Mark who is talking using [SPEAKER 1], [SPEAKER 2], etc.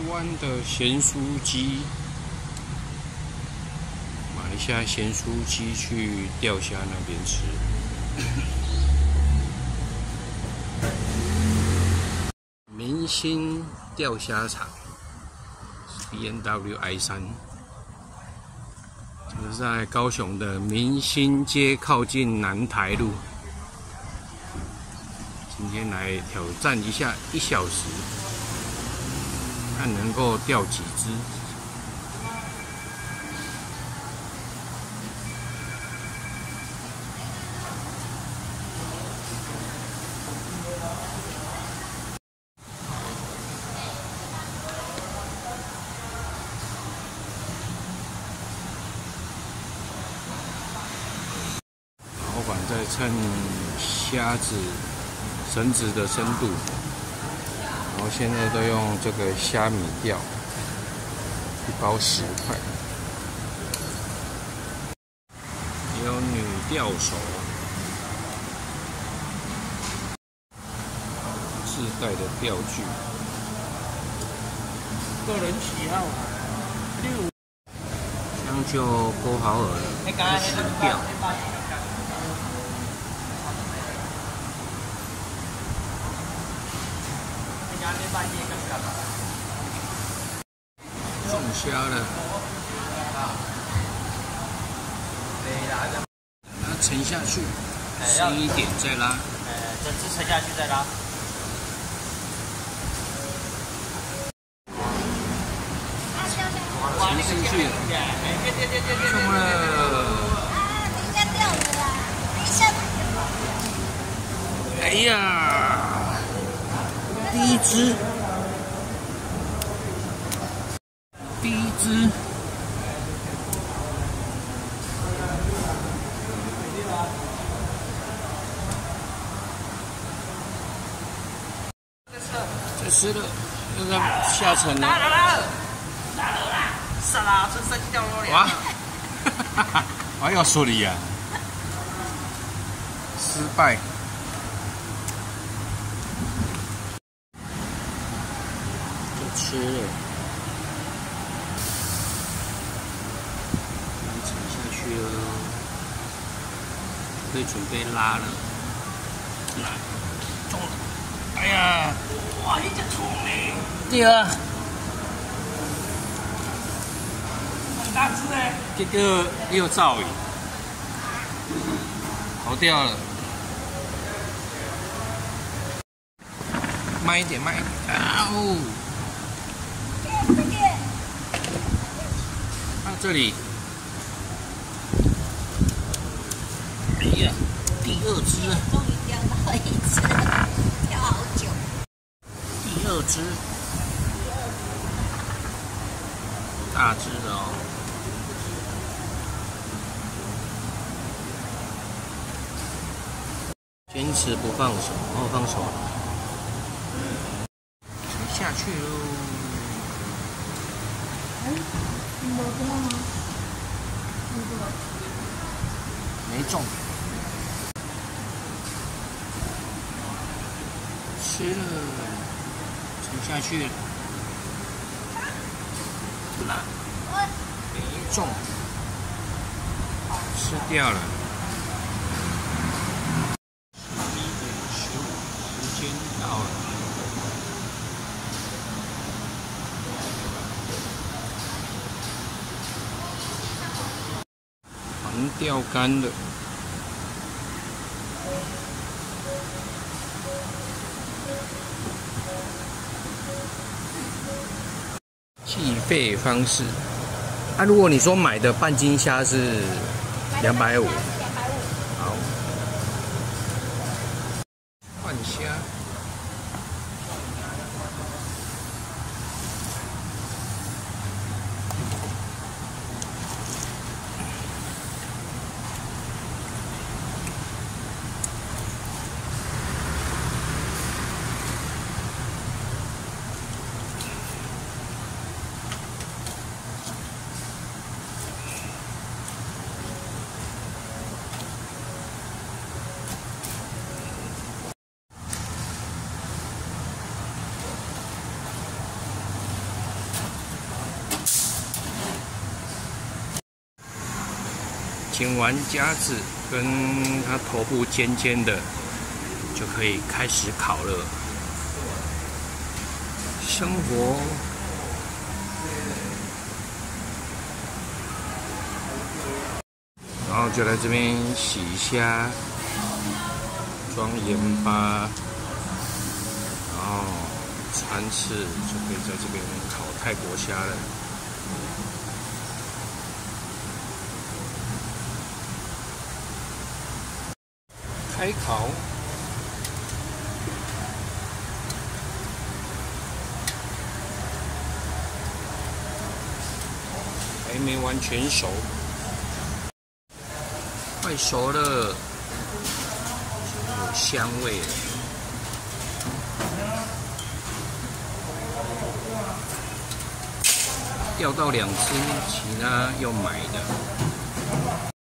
[SPEAKER 1] 湾的咸酥鸡，买一下咸酥鸡去钓虾那边吃。明星钓虾场 ，B&W I3，这是在高雄的明星街靠近南台路。今天来挑战一下1小时，看能够钓几只。老板在称虾子绳子的深度，然后现在都用这个虾米钓，1包10块。也有女钓手，自带的钓具，
[SPEAKER 2] 个人喜好。
[SPEAKER 1] 这样就勾好饵了，开始钓。中虾了，把它沉下去，11点再拉。
[SPEAKER 2] 整只沉下去再拉。
[SPEAKER 1] 沉进去，中了！
[SPEAKER 3] 等一下掉了啦！等一下。
[SPEAKER 1] 哎呀，第一只。这吃了，那个下沉了。
[SPEAKER 2] 杀啦！这三掉了。
[SPEAKER 1] 哇！我要说你呀，失败。就吃了。沉下去了，可以准备拉了。中了！哎呀！
[SPEAKER 2] 哇，你真聪明！
[SPEAKER 1] 对啊。
[SPEAKER 2] 很大只哎。
[SPEAKER 1] 这个又造诣，跑掉了。慢一点，慢一点。啊哦！看这里。哎呀，第2只，
[SPEAKER 3] 终于钓到1只，钓好久。
[SPEAKER 1] 第2只，大只的哦。坚持不放手，哦，放手了，沉下去喽。
[SPEAKER 3] 你有中吗？
[SPEAKER 1] 没中。吃了，沉下去了，那没中，吃掉了。11点15，时间到了。船钓竿了。计费方式，如果你说买的半斤虾是250，好，换虾， 醒完夹子跟它头部尖尖的，就可以开始烤了。生活。然后就来这边洗虾，装盐巴，然后餐翅就可以在这边烤泰国虾了。开烤，还没完全熟，快熟了，有香味了。钓到2只，其他要买的。